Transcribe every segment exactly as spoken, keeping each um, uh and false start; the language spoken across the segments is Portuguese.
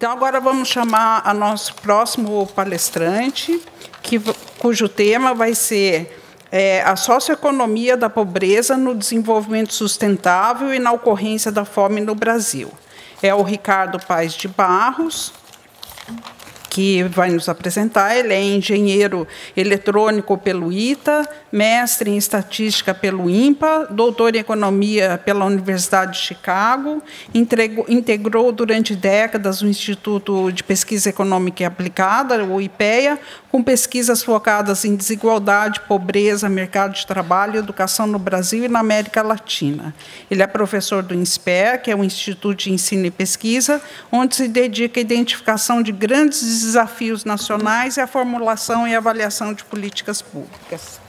Então, agora vamos chamar a nosso próximo palestrante, que, cujo tema vai ser é, a socioeconomia da pobreza no desenvolvimento sustentável e na ocorrência da fome no Brasil. É o Ricardo Paes de Barros, que vai nos apresentar. Ele é engenheiro eletrônico pelo I T A, mestre em estatística pelo INPA, doutor em economia pela Universidade de Chicago, entregou, integrou durante décadas o Instituto de Pesquisa Econômica e Aplicada, o IPEA, com pesquisas focadas em desigualdade, pobreza, mercado de trabalho e educação no Brasil e na América Latina. Ele é professor do INSPER, que é o Instituto de Ensino e Pesquisa, onde se dedica à identificação de grandes desafios nacionais e à formulação e avaliação de políticas públicas.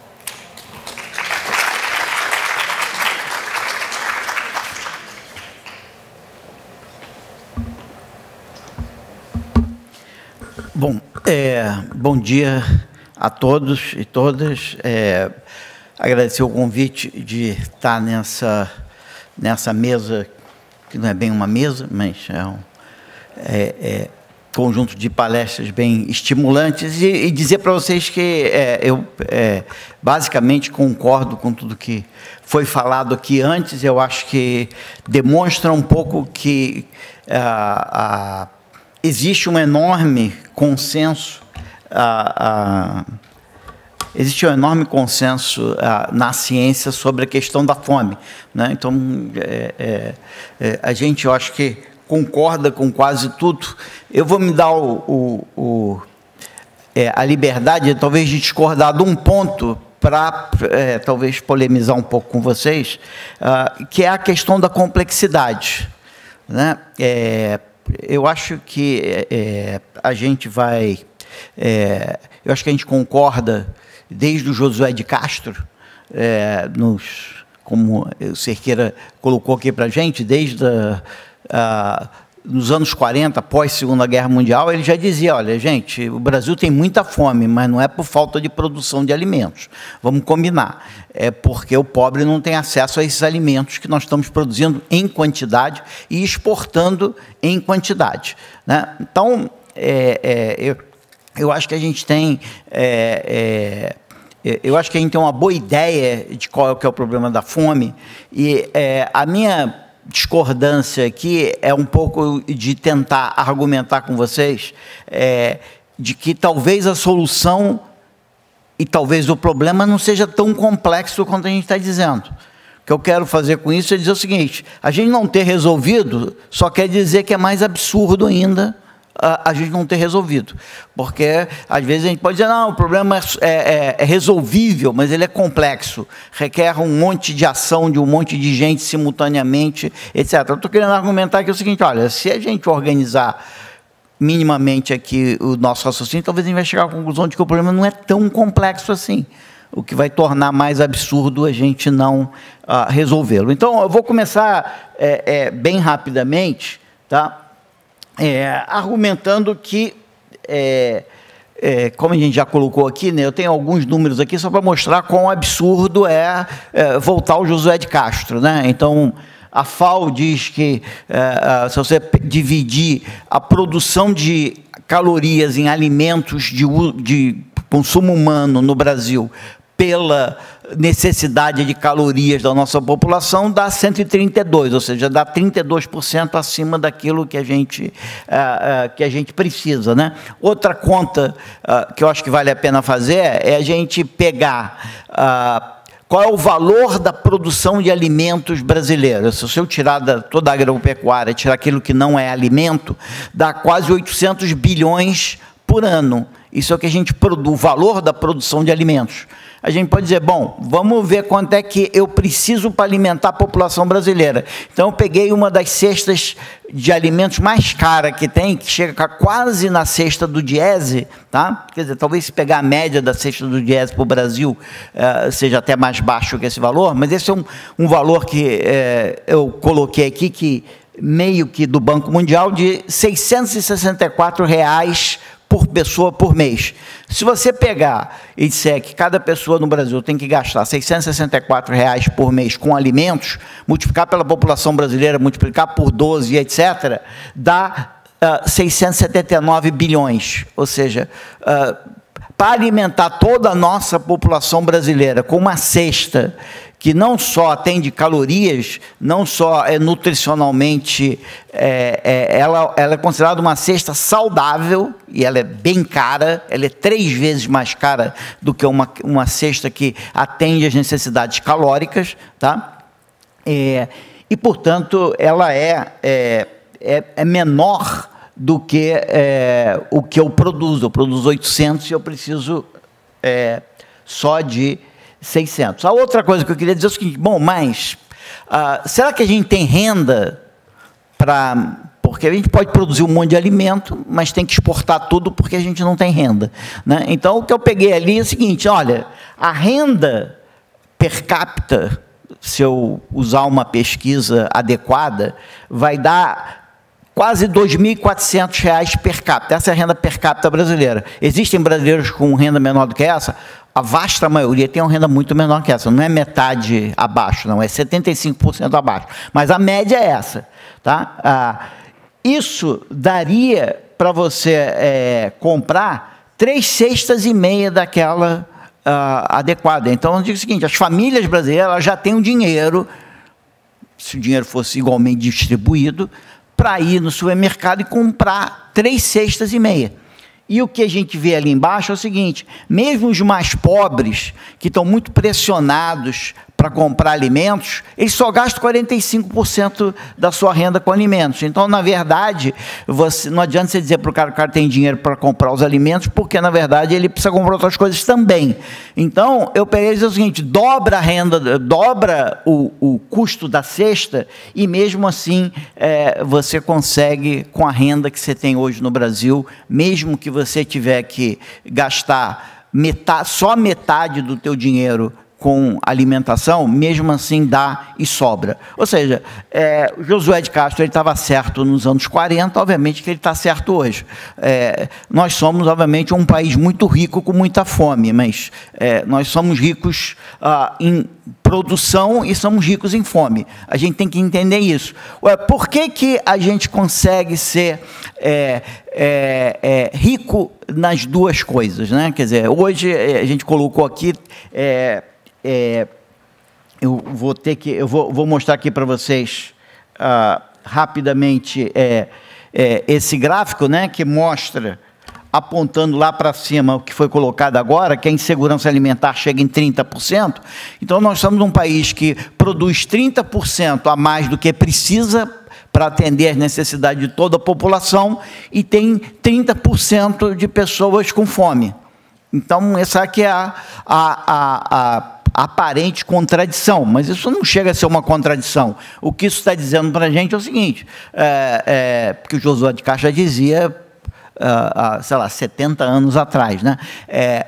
Bom, é, bom dia a todos e todas. É, agradecer o convite de estar nessa, nessa mesa, que não é bem uma mesa, mas é um é, é, conjunto de palestras bem estimulantes, e, e dizer para vocês que é, eu é, basicamente concordo com tudo que foi falado aqui antes. Eu acho que demonstra um pouco que a, a existe um enorme consenso, ah, ah, existe um enorme consenso ah, na ciência sobre a questão da fome, né? Então, é, é, é, a gente, eu acho que concorda com quase tudo. Eu vou me dar o, o, o, é, a liberdade, talvez, de discordar de um ponto para, é, talvez, polemizar um pouco com vocês, ah, que é a questão da complexidade, né? É, eu acho que é, a gente vai... É, eu acho que a gente concorda, desde o Josué de Castro, é, nos, como o Cerqueira colocou aqui para a gente, desde a, a, nos anos quarenta, após a Segunda Guerra Mundial, ele já dizia, olha, gente, o Brasil tem muita fome, mas não é por falta de produção de alimentos. Vamos combinar. É porque o pobre não tem acesso a esses alimentos que nós estamos produzindo em quantidade e exportando em quantidade, né? Então, é, é, eu, eu acho que a gente tem... É, é, eu acho que a gente tem uma boa ideia de qual é, que é o problema da fome, e é, a minha discordância aqui é um pouco de tentar argumentar com vocês é, de que talvez a solução e talvez o problema não seja tão complexo quanto a gente está dizendo. O que eu quero fazer com isso é dizer o seguinte: a gente não ter resolvido só quer dizer que é mais absurdo ainda a, a gente não ter resolvido. Porque, às vezes, a gente pode dizer, não, o problema é, é, é resolvível, mas ele é complexo, requer um monte de ação de um monte de gente simultaneamente, etcétera. Eu estou querendo argumentar aqui o seguinte, olha, se a gente organizar minimamente aqui o nosso raciocínio, talvez a gente vai chegar à conclusão de que o problema não é tão complexo assim, o que vai tornar mais absurdo a gente não uh, resolvê-lo. Então, eu vou começar é, é, bem rapidamente, tá? É, argumentando que, é, é, como a gente já colocou aqui, né, eu tenho alguns números aqui só para mostrar quão absurdo é, é voltar ao Josué de Castro, né? Então, a FAO diz que, é, se você dividir a produção de calorias em alimentos de, de consumo humano no Brasil pela necessidade de calorias da nossa população, dá cento e trinta e dois, ou seja, dá trinta e dois por cento acima daquilo que a gente, uh, uh, que a gente precisa, né? Outra conta uh, que eu acho que vale a pena fazer é a gente pegar uh, qual é o valor da produção de alimentos brasileira. Se eu tirar da, toda a agropecuária, tirar aquilo que não é alimento, dá quase oitocentos bilhões por ano. Isso é o que a gente produz, o valor da produção de alimentos. A gente pode dizer, bom, vamos ver quanto é que eu preciso para alimentar a população brasileira. Então, eu peguei uma das cestas de alimentos mais cara que tem, que chega quase na cesta do Diese, tá? Quer dizer, talvez se pegar a média da cesta do Diese para o Brasil, eh, seja até mais baixo que esse valor, mas esse é um, um valor que eh, eu coloquei aqui, que meio que do Banco Mundial, de seiscentos e sessenta e quatro reais por pessoa por mês. Se você pegar e disser que cada pessoa no Brasil tem que gastar seiscentos e sessenta e quatro reais por mês com alimentos, multiplicar pela população brasileira, multiplicar por doze, etcétera, dá uh, seiscentos e setenta e nove bilhões, ou seja, uh, para alimentar toda a nossa população brasileira com uma cesta que não só atende calorias, não só é nutricionalmente, é, é, ela, ela é considerada uma cesta saudável, e ela é bem cara, ela é três vezes mais cara do que uma, uma cesta que atende às necessidades calóricas, tá? É, e, portanto, ela é, é, é, é menor do que é, o que eu produzo. Eu produzo oitocentos e eu preciso é, só de seiscentos. A outra coisa que eu queria dizer é o seguinte, bom, mas ah, será que a gente tem renda para... Porque a gente pode produzir um monte de alimento, mas tem que exportar tudo porque a gente não tem renda, né? Então, o que eu peguei ali é o seguinte, olha, a renda per capita, se eu usar uma pesquisa adequada, vai dar quase dois mil e quatrocentos reais per capita. Essa é a renda per capita brasileira. Existem brasileiros com renda menor do que essa? A vasta maioria tem uma renda muito menor que essa. Não é metade abaixo, não. É setenta e cinco por cento abaixo. Mas a média é essa. Tá? Ah, isso daria para você é, comprar três cestas e meia daquela ah, adequada. Então, eu digo o seguinte, as famílias brasileiras elas já têm um dinheiro, se o dinheiro fosse igualmente distribuído, para ir no supermercado e comprar três cestas e meia. E o que a gente vê ali embaixo é o seguinte, mesmo os mais pobres, que estão muito pressionados para comprar alimentos, eles só gastam quarenta e cinco por cento da sua renda com alimentos. Então, na verdade, você, não adianta você dizer para o cara que o cara tem dinheiro para comprar os alimentos, porque, na verdade, ele precisa comprar outras coisas também. Então, eu peguei e disse o seguinte, dobra a renda, dobra o, o custo da cesta e, mesmo assim, é, você consegue, com a renda que você tem hoje no Brasil, mesmo que você tiver que gastar metade, só metade do teu dinheiro com alimentação, mesmo assim dá e sobra. Ou seja, é, o Josué de Castro estava certo nos anos quarenta, obviamente que ele está certo hoje. É, nós somos, obviamente, um país muito rico com muita fome, mas é, nós somos ricos ah, em produção e somos ricos em fome. A gente tem que entender isso. Ué, por que, que a gente consegue ser é, é, é, rico nas duas coisas, né? Quer dizer, hoje a gente colocou aqui... É, É, eu vou ter que, eu vou, vou mostrar aqui para vocês ah, rapidamente é, é, esse gráfico, né, que mostra, apontando lá para cima o que foi colocado agora, que a insegurança alimentar chega em trinta por cento. Então, nós somos um país que produz trinta por cento a mais do que precisa para atender as necessidades de toda a população e tem trinta por cento de pessoas com fome. Então, essa aqui é a... a, a, a aparente contradição, mas isso não chega a ser uma contradição. O que isso está dizendo para a gente é o seguinte, é, é, porque o Josué de Castro já dizia, há, sei lá, setenta anos atrás, né? É,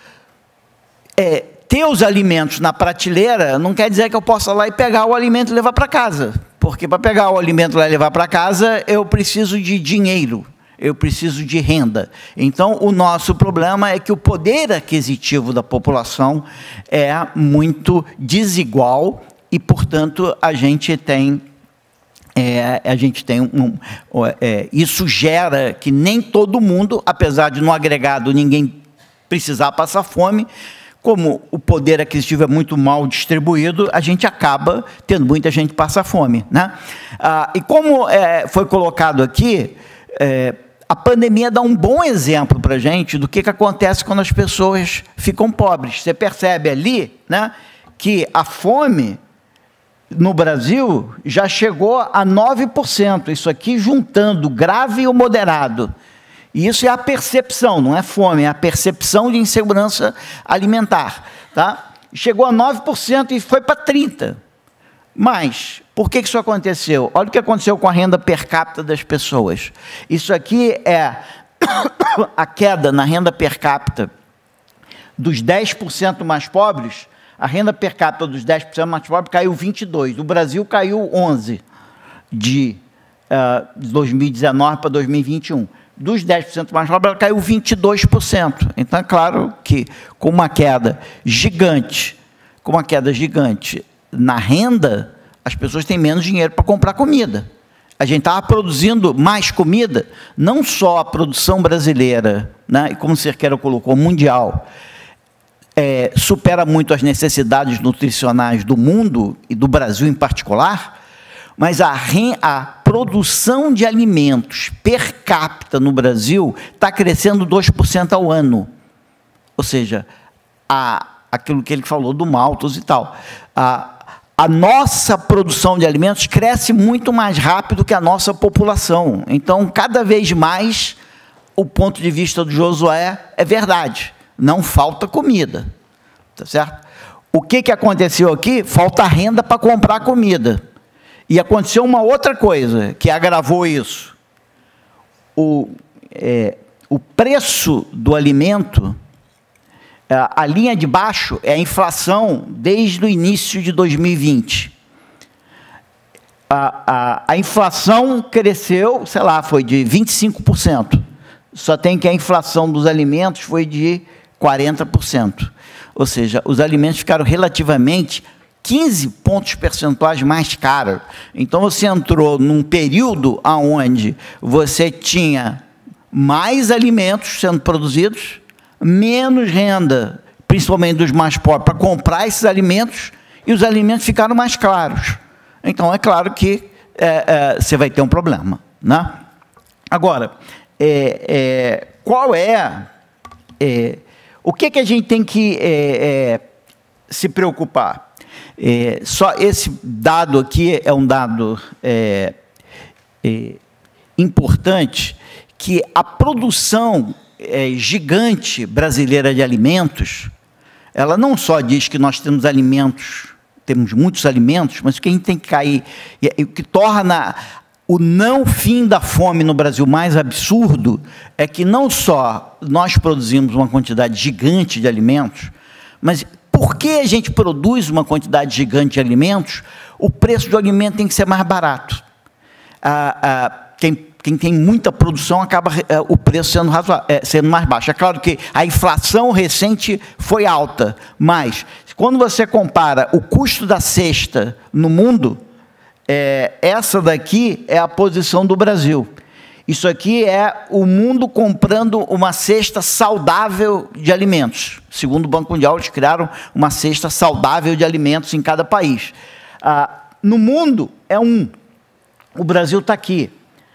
é, ter os alimentos na prateleira não quer dizer que eu possa ir lá e pegar o alimento e levar para casa, porque para pegar o alimento lá e levar para casa, eu preciso de dinheiro, eu preciso de renda. Então, o nosso problema é que o poder aquisitivo da população é muito desigual e, portanto, a gente tem, é, a gente tem um, é, isso gera que nem todo mundo, apesar de no agregado ninguém precisar passar fome, como o poder aquisitivo é muito mal distribuído, a gente acaba tendo muita gente que passa fome, né? Ah, e como é, foi colocado aqui, é, a pandemia dá um bom exemplo para a gente do que, que acontece quando as pessoas ficam pobres. Você percebe ali, né, que a fome no Brasil já chegou a nove por cento. Isso aqui juntando grave e o moderado. E isso é a percepção, não é fome, é a percepção de insegurança alimentar. Tá? Chegou a nove por cento e foi para trinta por cento. Mas, por que isso aconteceu? Olha o que aconteceu com a renda per capita das pessoas. Isso aqui é a queda na renda per capita dos dez por cento mais pobres. A renda per capita dos dez por cento mais pobres caiu vinte e dois por cento. O Brasil caiu onze por cento de uh, dois mil e dezenove para dois mil e vinte e um. Dos dez por cento mais pobres, ela caiu vinte e dois por cento. Então, é claro que com uma queda gigante, com uma queda gigante na renda, as pessoas têm menos dinheiro para comprar comida. a gente estava produzindo mais comida, não só a produção brasileira, né, e como o Cerqueira colocou, mundial, é, supera muito as necessidades nutricionais do mundo, e do Brasil em particular, mas a, a produção de alimentos per capita no Brasil está crescendo dois por cento ao ano. Ou seja, a, aquilo que ele falou do maltos e tal. A, a nossa produção de alimentos cresce muito mais rápido que a nossa população. Então, cada vez mais, o ponto de vista do Josué é verdade. Não falta comida. Tá certo? O que, que aconteceu aqui? Falta renda para comprar comida. E aconteceu uma outra coisa que agravou isso. O, é, o preço do alimento, a linha de baixo é a inflação desde o início de dois mil e vinte. A, a, a inflação cresceu, sei lá, foi de vinte e cinco por cento. Só tem que a inflação dos alimentos foi de quarenta por cento. Ou seja, os alimentos ficaram relativamente quinze pontos percentuais mais caros. Então, você entrou num período onde você tinha mais alimentos sendo produzidos, menos renda, principalmente dos mais pobres, para comprar esses alimentos, e os alimentos ficaram mais caros. Então, é claro que é, é, você vai ter um problema, né? Agora, é, é, qual é, é... O que, que a gente tem que é, é, se preocupar? É, só esse dado aqui é um dado é, é, importante, que a produção é, gigante brasileira de alimentos, ela não só diz que nós temos alimentos, temos muitos alimentos, mas o que a gente tem que cair, o que torna o não fim da fome no Brasil mais absurdo, é que não só nós produzimos uma quantidade gigante de alimentos, mas por que a gente produz uma quantidade gigante de alimentos, o preço do alimento tem que ser mais barato. Ah, ah, quem, quem tem muita produção acaba ah, o preço sendo, razoável, é, sendo mais baixo. É claro que a inflação recente foi alta, mas quando você compara o custo da cesta no mundo, é, essa daqui é a posição do Brasil. Isso aqui é o mundo comprando uma cesta saudável de alimentos. Segundo o Banco Mundial, eles criaram uma cesta saudável de alimentos em cada país. Ah, no mundo, é um. O Brasil está aqui.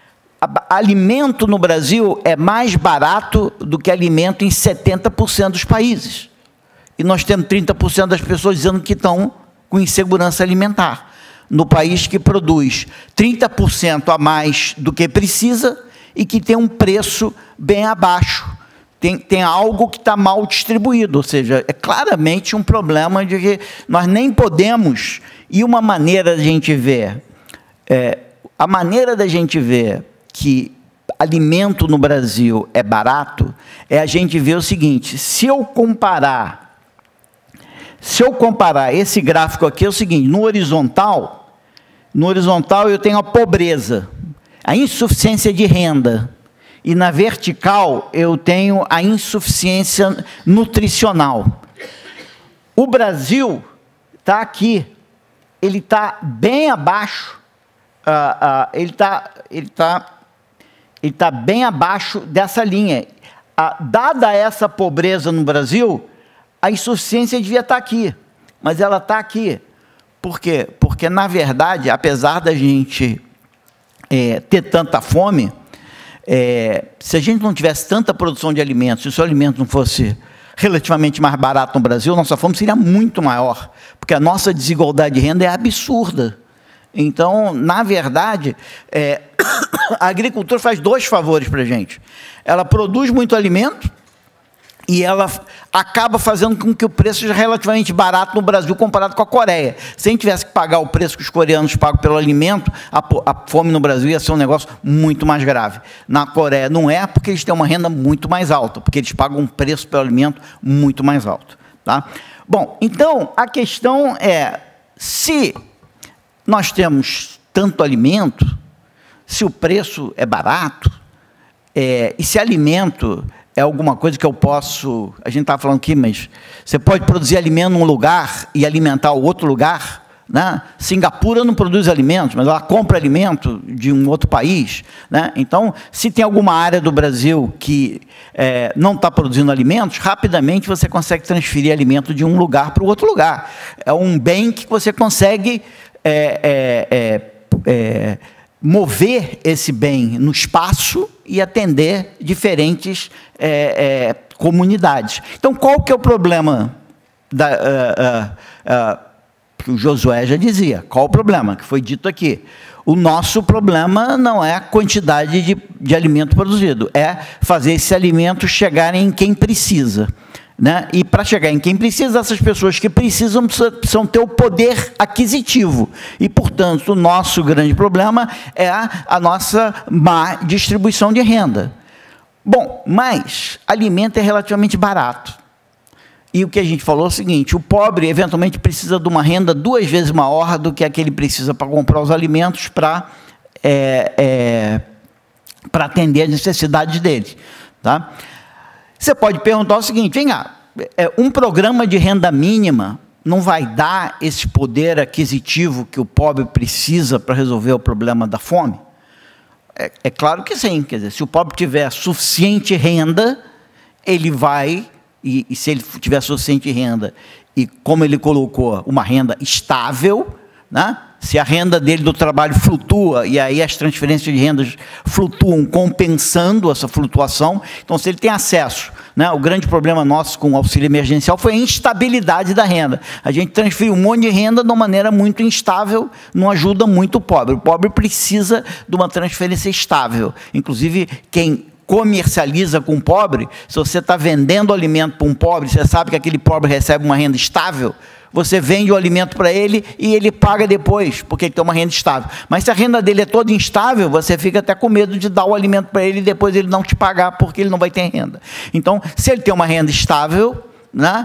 A, alimento no Brasil é mais barato do que alimento em setenta por cento dos países. E nós temos trinta por cento das pessoas dizendo que estão com insegurança alimentar. No país que produz trinta por cento a mais do que precisa e que tem um preço bem abaixo. Tem, tem algo que está mal distribuído, ou seja, é claramente um problema de que nós nem podemos, e uma maneira da gente ver, é, a maneira da gente ver que alimento no Brasil é barato, é a gente ver o seguinte: se eu comparar, se eu comparar esse gráfico aqui, é o seguinte, no horizontal, no horizontal eu tenho a pobreza, a insuficiência de renda, e na vertical eu tenho a insuficiência nutricional. O Brasil está aqui, ele está bem abaixo, uh, uh, ele está ele tá, ele tá bem abaixo dessa linha. Uh, dada essa pobreza no Brasil, a insuficiência devia estar aqui, mas ela está aqui. Por quê? Porque, na verdade, apesar da gente é, ter tanta fome, é, se a gente não tivesse tanta produção de alimentos, se o seu alimento não fosse relativamente mais barato no Brasil, nossa fome seria muito maior, porque a nossa desigualdade de renda é absurda. Então, na verdade, é, a agricultura faz dois favores para a gente. Ela produz muito alimento e ela acaba fazendo com que o preço seja relativamente barato no Brasil comparado com a Coreia. Se a gente tivesse que pagar o preço que os coreanos pagam pelo alimento, a, a fome no Brasil ia ser um negócio muito mais grave. Na Coreia não é, porque eles têm uma renda muito mais alta, porque eles pagam um preço pelo alimento muito mais alto. Tá? Bom, então, a questão é, se nós temos tanto alimento, se o preço é barato, é, e se alimento é alguma coisa que eu posso... A gente estava falando aqui, mas você pode produzir alimento num lugar e alimentar o outro lugar né? Singapura não produz alimentos, mas ela compra alimento de um outro país, né? Então, se tem alguma área do Brasil que é, não está produzindo alimentos, rapidamente você consegue transferir alimento de um lugar para o outro lugar. É um bem que você consegue é, é, é, é, mover esse bem no espaço e atender diferentes é, é, comunidades. Então, qual que é o problema da... Uh, uh, uh, que o Josué já dizia, qual o problema? Que foi dito aqui. O nosso problema não é a quantidade de, de alimento produzido, é fazer esse alimento chegar em quem precisa. Né? E para chegar em quem precisa, essas pessoas que precisam precisam ter o poder aquisitivo. E, portanto, o nosso grande problema é a, a nossa má distribuição de renda. Bom, mas alimento é relativamente barato. E o que a gente falou é o seguinte, o pobre, eventualmente, precisa de uma renda duas vezes maior do que a que ele precisa para comprar os alimentos para é, é, para atender as necessidades dele. Tá? Você pode perguntar o seguinte, vem cá, um programa de renda mínima não vai dar esse poder aquisitivo que o pobre precisa para resolver o problema da fome? É, é claro que sim, quer dizer, se o pobre tiver suficiente renda, ele vai... E, e se ele tiver suficiente renda, e como ele colocou, uma renda estável, né? Se a renda dele do trabalho flutua, e aí as transferências de rendas flutuam, compensando essa flutuação, então se ele tem acesso, né? O grande problema nosso com o auxílio emergencial foi a instabilidade da renda. A gente transferiu um monte de renda de uma maneira muito instável, não ajuda muito o pobre. O pobre precisa de uma transferência estável. Inclusive, quem comercializa com o pobre, se você está vendendo alimento para um pobre, você sabe que aquele pobre recebe uma renda estável, você vende o alimento para ele e ele paga depois, porque ele tem uma renda estável. Mas se a renda dele é toda instável, você fica até com medo de dar o alimento para ele e depois ele não te pagar, porque ele não vai ter renda. Então, se ele tem uma renda estável, né?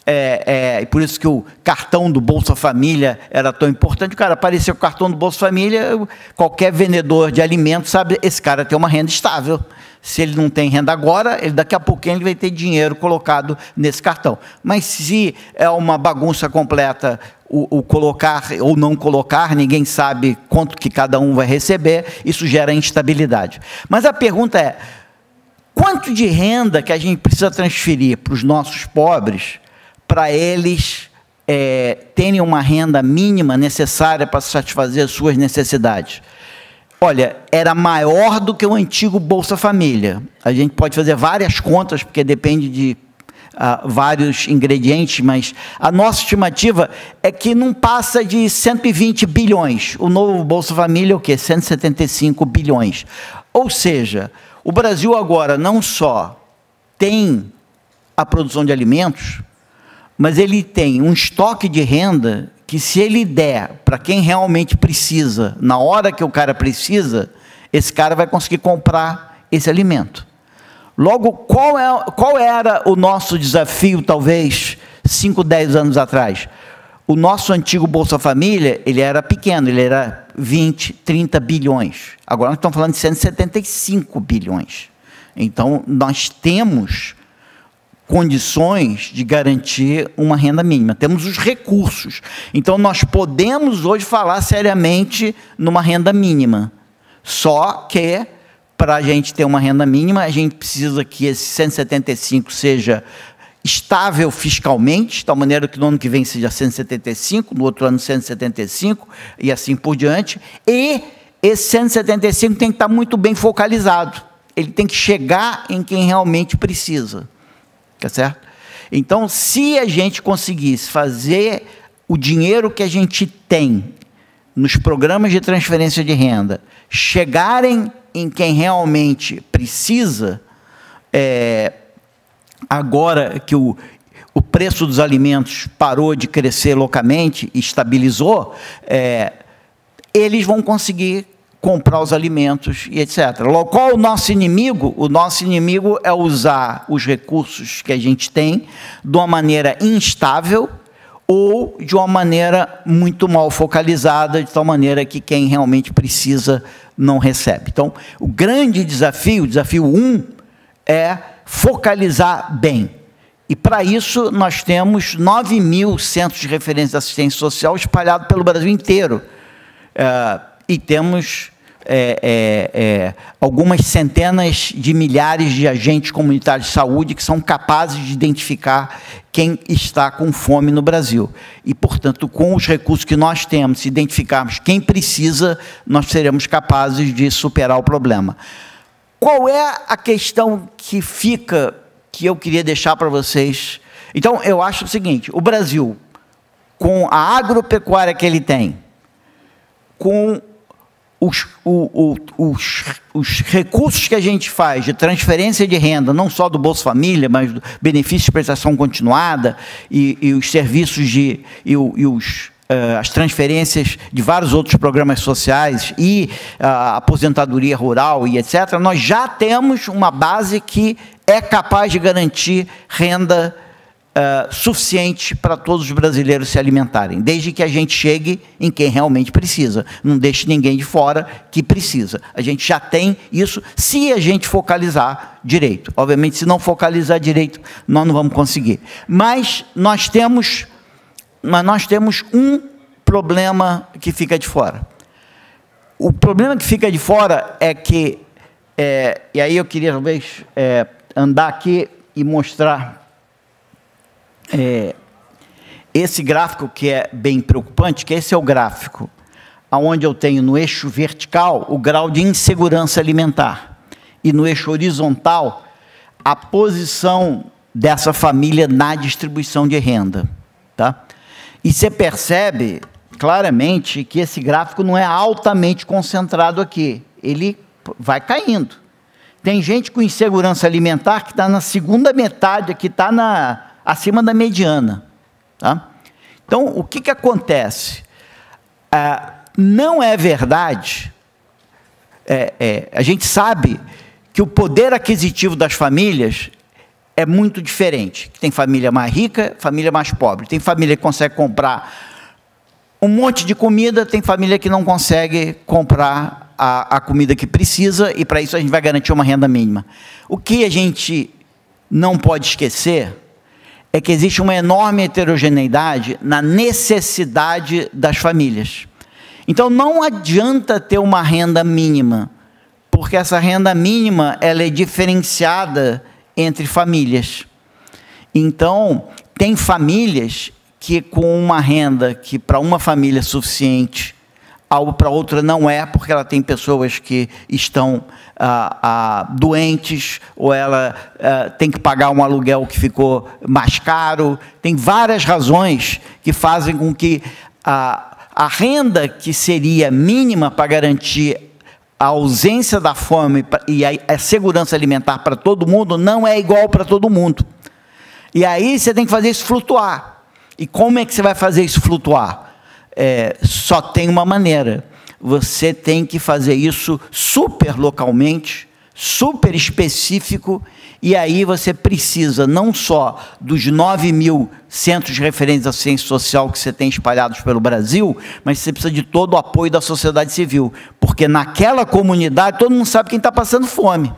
É, é, por isso que o cartão do Bolsa Família era tão importante. O cara apareceu com o cartão do Bolsa Família, qualquer vendedor de alimentos sabe, esse cara tem uma renda estável. Se ele não tem renda agora, ele, daqui a pouquinho ele vai ter dinheiro colocado nesse cartão. Mas se é uma bagunça completa, o, o colocar ou não colocar, ninguém sabe quanto que cada um vai receber, isso gera instabilidade. Mas a pergunta é, quanto de renda que a gente precisa transferir para os nossos pobres, para eles é, terem uma renda mínima necessária para satisfazer as suas necessidades? Olha, era maior do que o antigo Bolsa Família. A gente pode fazer várias contas, porque depende de uh, vários ingredientes, mas a nossa estimativa é que não passa de cento e vinte bilhões. O novo Bolsa Família é o quê? cento e setenta e cinco bilhões. Ou seja, o Brasil agora não só tem a produção de alimentos, mas ele tem um estoque de renda que, se ele der para quem realmente precisa, na hora que o cara precisa, esse cara vai conseguir comprar esse alimento. Logo, qual, é, qual era o nosso desafio, talvez, cinco, dez anos atrás? O nosso antigo Bolsa Família, ele era pequeno, ele era vinte, trinta bilhões. Agora nós estamos falando de cento e setenta e cinco bilhões. Então, nós temos condições de garantir uma renda mínima, temos os recursos. Então, nós podemos hoje falar seriamente numa renda mínima, só que, para a gente ter uma renda mínima, a gente precisa que esse cento e setenta e cinco seja estável fiscalmente, de tal maneira que no ano que vem seja cento e setenta e cinco, no outro ano cento e setenta e cinco, e assim por diante, e esse cento e setenta e cinco tem que estar muito bem focalizado, ele tem que chegar em quem realmente precisa. Tá certo? Então, se a gente conseguisse fazer o dinheiro que a gente tem nos programas de transferência de renda chegarem em quem realmente precisa, é, agora que o, o preço dos alimentos parou de crescer loucamente e estabilizou, é, eles vão conseguir comprar os alimentos e etcétera. Logo, qual é o nosso inimigo? O nosso inimigo é usar os recursos que a gente tem de uma maneira instável ou de uma maneira muito mal focalizada, de tal maneira que quem realmente precisa não recebe. Então, o grande desafio, o desafio um, é focalizar bem. E, para isso, nós temos nove mil centros de referência de assistência social espalhados pelo Brasil inteiro. Uh, e temos é, é, é, algumas centenas de milhares de agentes comunitários de saúde que são capazes de identificar quem está com fome no Brasil. E, portanto, com os recursos que nós temos, se identificarmos quem precisa, nós seremos capazes de superar o problema. Qual é a questão que fica, que eu queria deixar para vocês? Então, eu acho o seguinte, o Brasil, com a agropecuária que ele tem, com os, o, o, os, os recursos que a gente faz de transferência de renda, não só do Bolsa Família, mas do benefício de prestação continuada e, e os serviços de, e, e os, uh, as transferências de vários outros programas sociais e a uh, aposentadoria rural e etcétera, nós já temos uma base que é capaz de garantir renda Uh, suficiente para todos os brasileiros se alimentarem, desde que a gente chegue em quem realmente precisa. Não deixe ninguém de fora que precisa. A gente já tem isso, se a gente focalizar direito. Obviamente, se não focalizar direito, nós não vamos conseguir. Mas nós temos, mas nós temos um problema que fica de fora. O problema que fica de fora é que, é, e aí eu queria talvez é, andar aqui e mostrar É, esse gráfico que é bem preocupante, que esse é o gráfico onde eu tenho no eixo vertical o grau de insegurança alimentar e no eixo horizontal a posição dessa família na distribuição de renda. Tá? E você percebe claramente que esse gráfico não é altamente concentrado aqui, ele vai caindo. Tem gente com insegurança alimentar que está na segunda metade, que está na... acima da mediana. Tá? Então, o que, que acontece? Ah, não é verdade, é, é, a gente sabe que o poder aquisitivo das famílias é muito diferente. Tem família mais rica, família mais pobre. Tem família que consegue comprar um monte de comida, tem família que não consegue comprar a, a comida que precisa, e para isso a gente vai garantir uma renda mínima. O que a gente não pode esquecer é que existe uma enorme heterogeneidade na necessidade das famílias. Então, não adianta ter uma renda mínima, porque essa renda mínima ela é diferenciada entre famílias. Então, tem famílias que com uma renda que para uma família é suficiente, para outra não é, porque ela tem pessoas que estão ah, ah, doentes, ou ela ah, tem que pagar um aluguel que ficou mais caro. Tem várias razões que fazem com que a, a renda que seria mínima para garantir a ausência da fome e a, a segurança alimentar para todo mundo não é igual para todo mundo. E aí você tem que fazer isso flutuar. E como é que você vai fazer isso flutuar? É, só tem uma maneira, você tem que fazer isso super localmente, super específico, e aí você precisa não só dos nove mil centros de referência de assistência social que você tem espalhados pelo Brasil, mas você precisa de todo o apoio da sociedade civil, porque naquela comunidade todo mundo sabe quem está passando fome.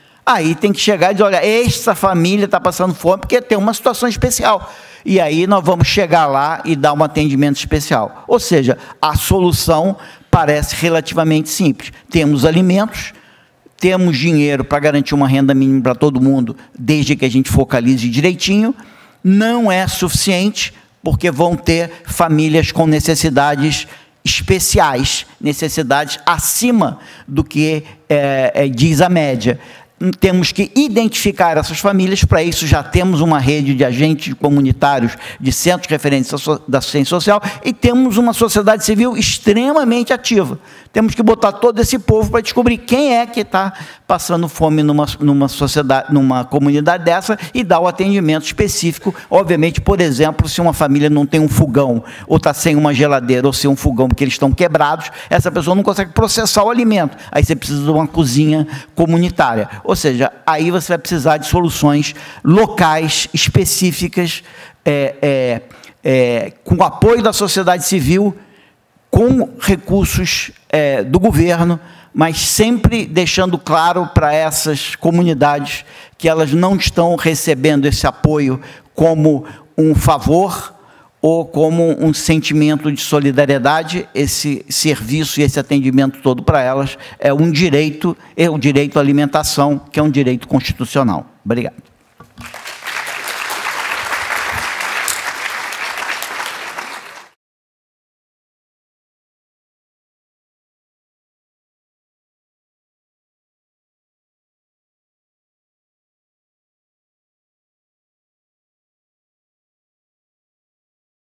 Aí tem que chegar e dizer, olha, essa família está passando fome porque tem uma situação especial. E aí nós vamos chegar lá e dar um atendimento especial. Ou seja, a solução parece relativamente simples. Temos alimentos, temos dinheiro para garantir uma renda mínima para todo mundo, desde que a gente focalize direitinho. Não é suficiente, porque vão ter famílias com necessidades especiais, necessidades acima do que é, é, diz a média. Temos que identificar essas famílias, para isso já temos uma rede de agentes comunitários, de centros de referência da assistência social, e temos uma sociedade civil extremamente ativa. Temos que botar todo esse povo para descobrir quem é que está passando fome numa, numa sociedade, numa comunidade dessa, e dar o atendimento específico. Obviamente, por exemplo, se uma família não tem um fogão, ou está sem uma geladeira, ou sem um fogão porque eles estão quebrados, essa pessoa não consegue processar o alimento. Aí você precisa de uma cozinha comunitária. Ou seja, aí você vai precisar de soluções locais, específicas, é, é, é, com o apoio da sociedade civil, com recursos é, do governo, mas sempre deixando claro para essas comunidades que elas não estão recebendo esse apoio como um favor ou como um sentimento de solidariedade. Esse serviço e esse atendimento todo para elas é um direito, é o direito à alimentação, que é um direito constitucional. Obrigado.